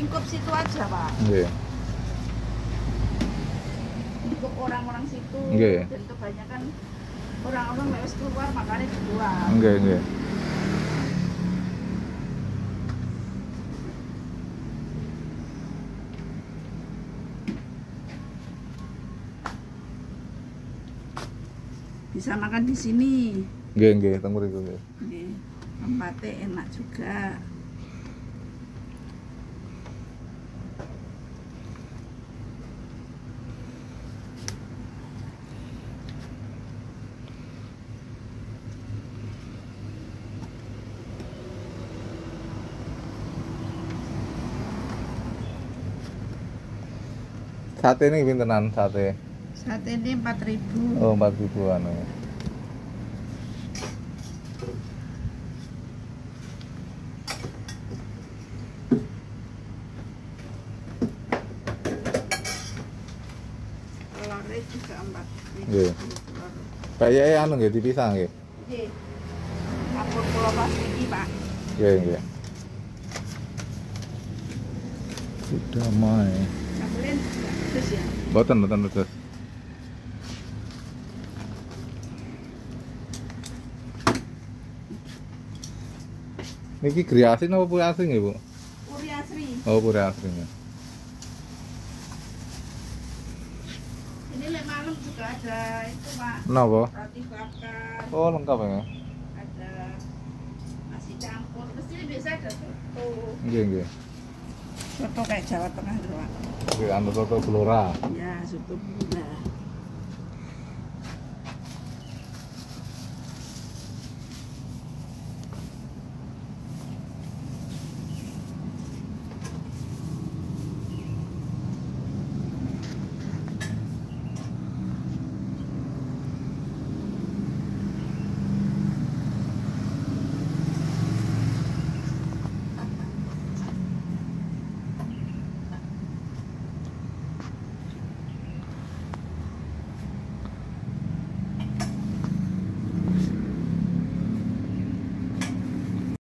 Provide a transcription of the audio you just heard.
lingkup situ aja, Pak. Nggih. Lingkup orang-orang situ. Nggih. Dan kebanyakan orang-orang lewat keluar makanya dijual. Nggih, nggih. Bisa makan di sini. Nggih, nggih, teng mriku nggih. Nggih. Tempatnya enak juga. Sate ini pintenan sate? Sate ini 4.000. Oh, 4.000-an. Telurnya juga 4.000. Nggih. Kayake anu nggih dipisah nggih. Nggih. Ampun kula pas iki, Pak. Nggih, nggih. Sudah mai. Sampeyan terus ya. Mboten terus. Niki gri asin apa puri asring ya, Bu? Puri asri. Oh, puri asring ya. Ini lek malam juga ada itu, Pak. Napa? Roti bakar. Oh, lengkap ya. Ada nasi campur. Mesti biasa ada soto. Nggih, nggih. Soto kayak Jawa Tengah doang. Nggih, anu soto Blora. Ya, soto Blora.